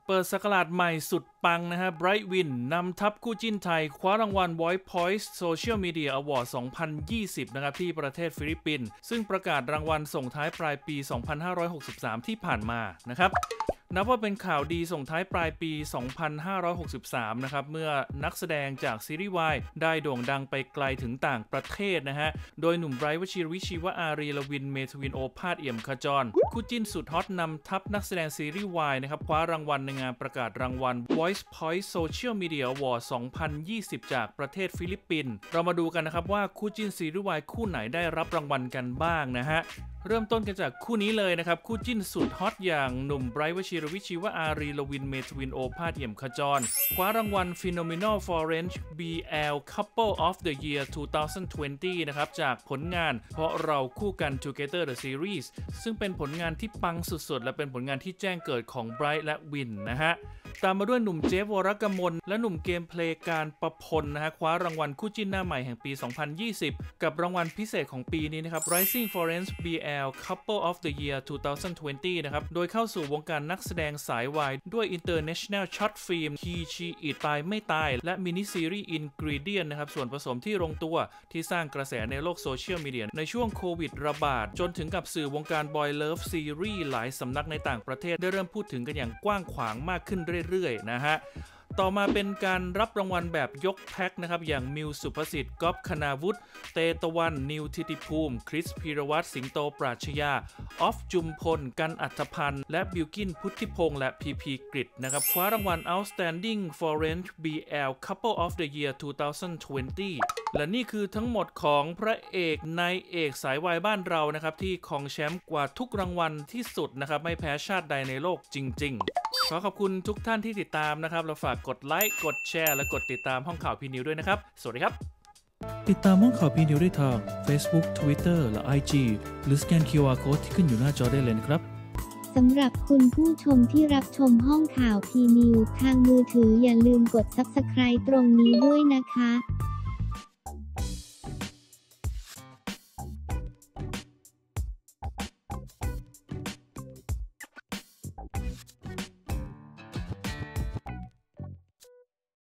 เปิดศักราชใหม่สุดปังนะฮะ Bright Win นำทัพคู่จิ้นไทยคว้ารางวัล Voice Point Social Media Award 2020 นะครับที่ประเทศฟิลิปปินส์ซึ่งประกาศรางวัลส่งท้ายปลายปี 2563 ที่ผ่านมานะครับนับว่าเป็นข่าวดีส่งท้ายปลายปี 2563 นะครับเมื่อนักแสดงจากซีรีส์วายได้โด่งดังไปไกลถึงต่างประเทศนะฮะโดยหนุ่มไบรท์ วชิรวิชีวอารี ลวิน เมทวินโอภาสเอี่ยมขจรคู่จิ้นสุดฮอตนำทัพนักแสดงซีรีส์วายนะครับคว้ารางวัลในงานประกาศรางวัล Voice Point Social Media Award 2020 จากประเทศฟิลิปปินส์เรามาดูกันนะครับว่าคู่จิ้นซีรีส์วายคู่ไหนได้รับรางวัลกันบ้างนะฮะเริ่มต้นกันจากคู่นี้เลยนะครับคู่จิ้นสุดฮอตอย่างหนุ่มไบรท์ วชิรวิชีวอารี ลวิน เมทวินโอภาสเอี่ยมขจรคว้ารางวัล Phenomenal Foreign BL Couple of the Year 2020 นะครับจากผลงานเพราะเราคู่กัน Together the Series ซึ่งเป็นผลงานที่ปังสุดๆและเป็นผลงานที่แจ้งเกิดของไบรท์และวินนะฮะตามมาด้วยหนุ่มเจฟ วรกมลและหนุ่มเกมเพลย์การประพลนะฮะคว้ารางวัลคู่จิ้นหน้าใหม่แห่งปี 2020 กับรางวัลพิเศษของปีนี้นะครับ Rising Foreign BL Couple of the Year 2020 นะครับโดยเข้าสู่วงการนักแสดงสายวายด้วย International Short Film He She It ตายไม่ตายและมินิซีรีส์ Ingredient นะครับส่วนผสมที่ลงตัวที่สร้างกระแสในโลกโซเชียลมีเดียในช่วงโควิดระบาดจนถึงกับสื่อวงการ Boy Love Series หลายสำนักในต่างประเทศได้เริ่มพูดถึงกันอย่างกว้างขวางมากขึ้นเรื่อยๆนะฮะต่อมาเป็นการรับรางวัลแบบยกแพ็คนะครับอย่างมิวสุภสิทธิ์ก๊อฟคณาวุฒิเตตะวันนิวทิติภูมิคริสพีรวัตรสิงโตปราชญาออฟจุมพลกันอัธพันธ์และบิลกินพุทธิพงษ์และพีพีกฤษนะครับคว้ารางวัล Outstanding Foreign BL Couple of the Year 2020 และนี่คือทั้งหมดของพระเอกนายเอกสายวายบ้านเรานะครับที่ครองแชมป์กว่าทุกรางวัลที่สุดนะครับไม่แพ้ชาติใดในโลกจริงๆขอขอบคุณทุกท่านที่ติดตามนะครับเราฝากกดไลค์กดแชร์และกดติดตามห้องข่าวพีนิวด้วยนะครับสวัสดีครับติดตามห้องข่าวพีนิวได้ทาง Facebook Twitter และ IG หรือสแกน QR Code ที่ขึ้นอยู่หน้าจอได้เลยนะครับสำหรับคุณผู้ชมที่รับชมห้องข่าวพีนิวทางมือถืออย่าลืมกด Subscribe ตรงนี้ด้วยนะคะ